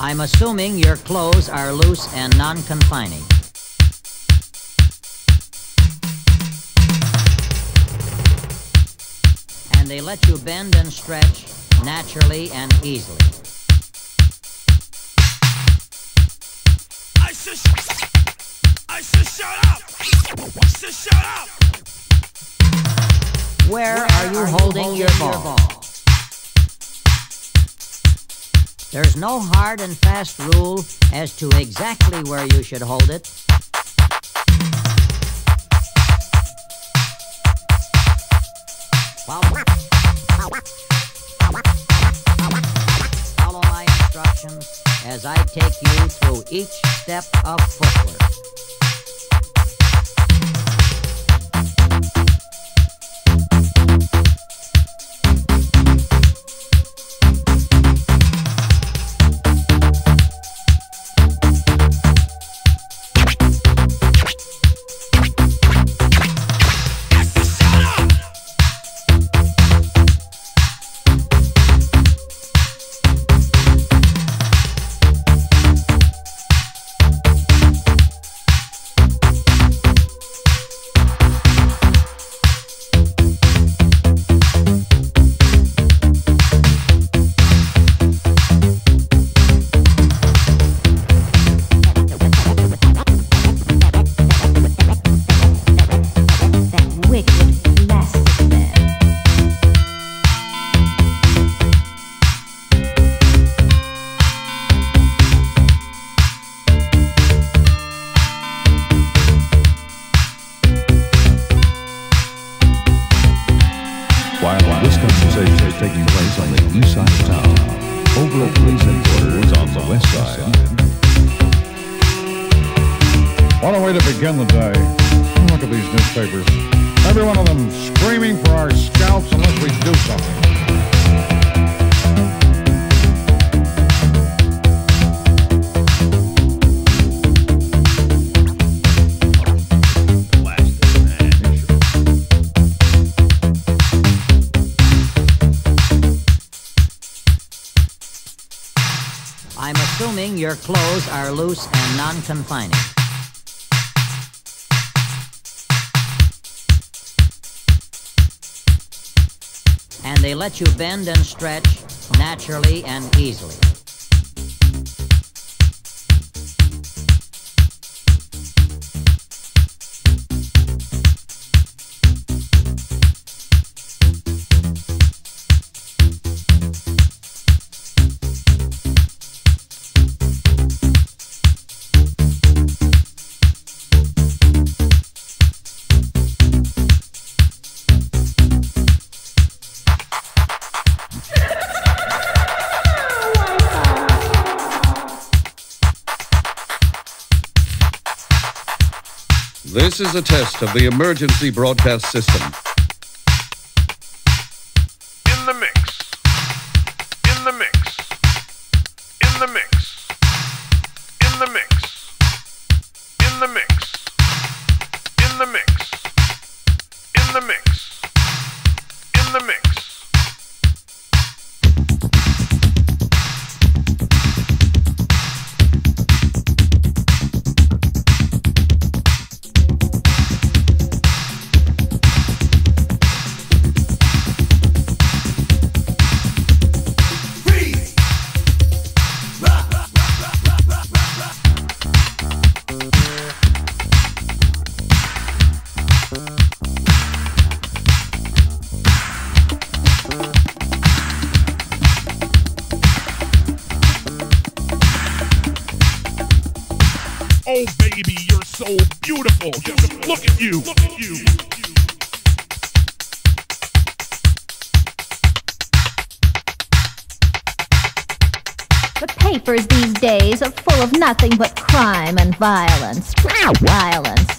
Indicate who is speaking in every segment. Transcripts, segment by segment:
Speaker 1: I'm assuming your clothes are loose and non-confining. And they let you bend and stretch naturally and easily.
Speaker 2: I said shut up! I said shut up!
Speaker 1: Where are you holding your ball? There's no hard and fast rule as to exactly where you should hold it. Follow my instructions as I take you through each step of footwork.
Speaker 3: Taking place on the east side of town, over at police headquarters on the west side.
Speaker 4: What a way to begin the day. Look at these newspapers. Every one of them screaming for our scalps unless we do something.
Speaker 1: I'm assuming your clothes are loose and non-confining. And they let you bend and stretch naturally and easily.
Speaker 5: This is a test of the emergency broadcast system.
Speaker 2: In the mix. In the mix. In the mix. In the mix. In the mix. In the mix. In the mix. In the mix. Oh, baby, you're so beautiful. Just look at you. Look at you.
Speaker 6: The papers these days are full of nothing but crime and violence. Violence.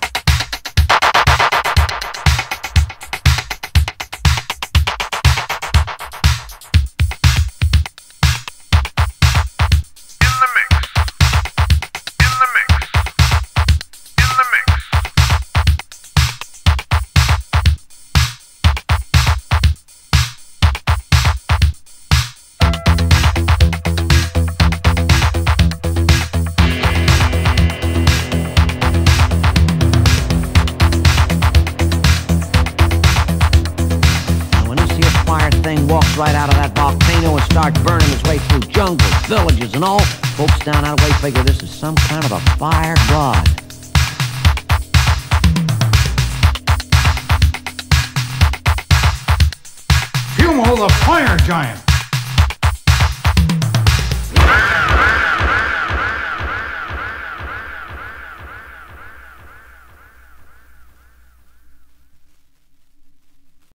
Speaker 1: starts burning its way through jungles, villages, and all, folks down that way figure this is some kind of a fire god.
Speaker 4: Fumo the fire giant.